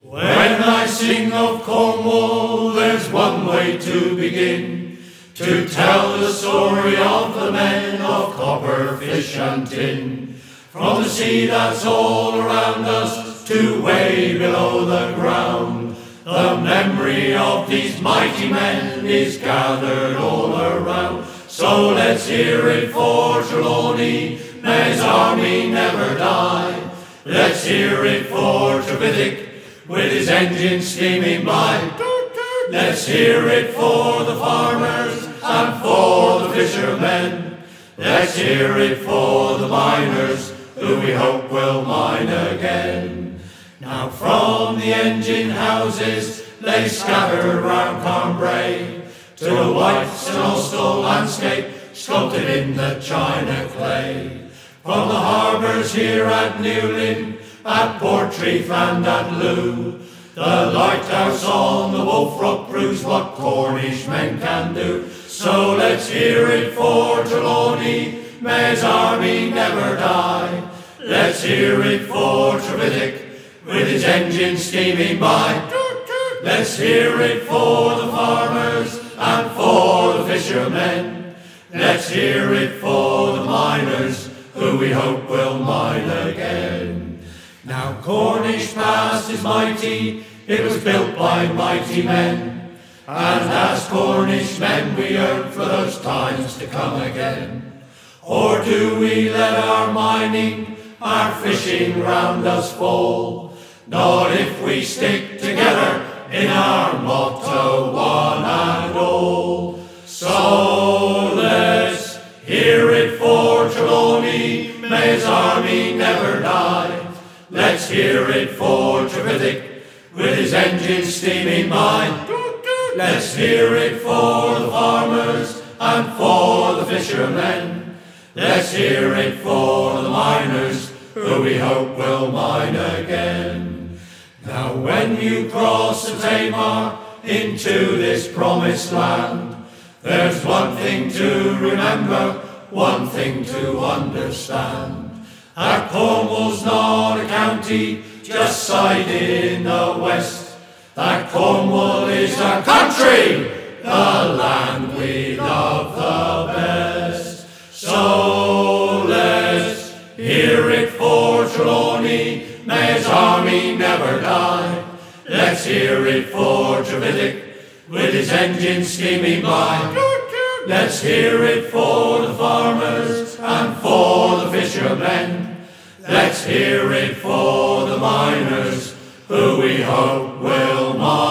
When I sing of Cornwall, there's one way to begin, to tell the story of the men of copper, fish and tin. From the sea that's all around us to way below the ground, the memory of these mighty men is gathered all around. So let's hear it for Trelawney, may his army never die. Let's hear it for Trevithick, with his engine steaming by. Let's hear it for the farmers and for the fishermen. Let's hear it for the miners who we hope will mine again. Now from the engine houses they scatter round Cornwall to the white St Austell landscape sculpted in the china clay. From the harbours here at Newlyn, at Portreath and at Loo, the lighthouse on the Wolf Rock proves what Cornish men can do. So let's hear it for Trelawney, may his army never die. Let's hear it for Trevithick, with his engine steaming by. Let's hear it for the farmers and for the fishermen. Let's hear it for the miners who we hope will mine again. Now Cornish past is mighty, it was built by mighty men, and as Cornish men we yearn for those times to come again. Or do we let our mining, our fishing round us fall? Not if we stick together in our motto, one and all. So let's hear it for Trelawney, may his army never die. Let's hear it for Trevithick, with his engine steaming by. Let's hear it for the farmers and for the fishermen. Let's hear it for the miners who we hope will mine again. Now when you cross the Tamar into this promised land, there's one thing to remember, one thing to understand. That Cornwall's not a county just sided in the west. That Cornwall is our country, the land we love the best. So let's hear it for Trelawney, may his army never die. Let's hear it for Trevithick, with his engine steaming by. Let's hear it for the farmers and for the fishermen. Let's hear it for the miners who we hope will mine.